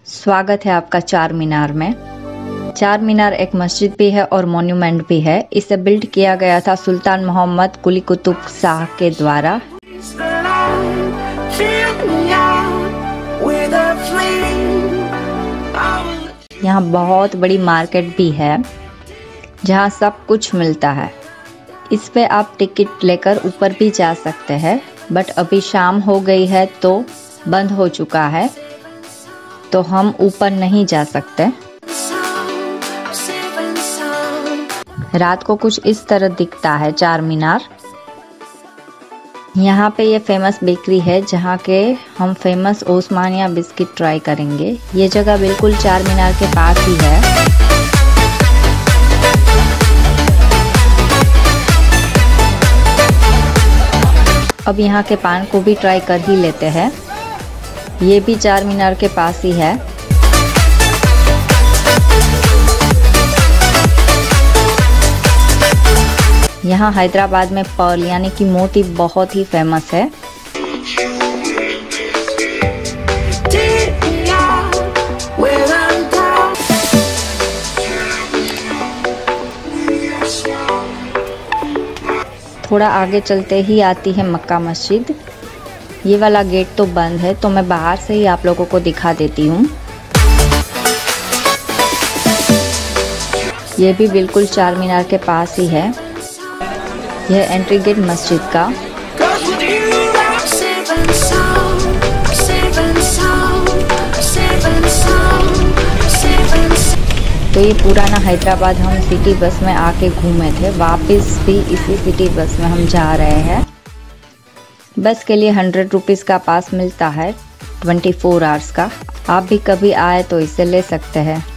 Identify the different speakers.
Speaker 1: स्वागत है आपका चार मीनार में। चार मीनार एक मस्जिद भी है और मॉन्यूमेंट भी है। इसे बिल्ड किया गया था सुल्तान मोहम्मद कुली कुतुब शाह के द्वारा। यहाँ बहुत बड़ी मार्केट भी है जहाँ सब कुछ मिलता है। इस पे आप टिकट लेकर ऊपर भी जा सकते हैं, बट अभी शाम हो गई है तो बंद हो चुका है, तो हम ऊपर नहीं जा सकते। रात को कुछ इस तरह दिखता है चार मीनार। यहाँ पे ये फेमस बेकरी है जहाँ के हम फेमस ओस्मानिया बिस्किट ट्राई करेंगे। ये जगह बिल्कुल चार मीनार के पास ही है। अब यहाँ के पान को भी ट्राई कर ही लेते हैं। ये भी चार मीनार के पास ही है। यहाँ हैदराबाद में पर्ल यानी कि मोती बहुत ही फेमस है। थोड़ा आगे चलते ही आती है मक्का मस्जिद। ये वाला गेट तो बंद है, तो मैं बाहर से ही आप लोगों को दिखा देती हूँ। ये भी बिल्कुल चार मीनार के पास ही है। यह एंट्री गेट मस्जिद का। तो ये पुराना हैदराबाद हम सिटी बस में आके घूमे थे, वापस भी इसी सिटी बस में हम जा रहे हैं। बस के लिए 100 रुपीज़ का पास मिलता है 24 आवर्स का। आप भी कभी आए तो इसे ले सकते हैं।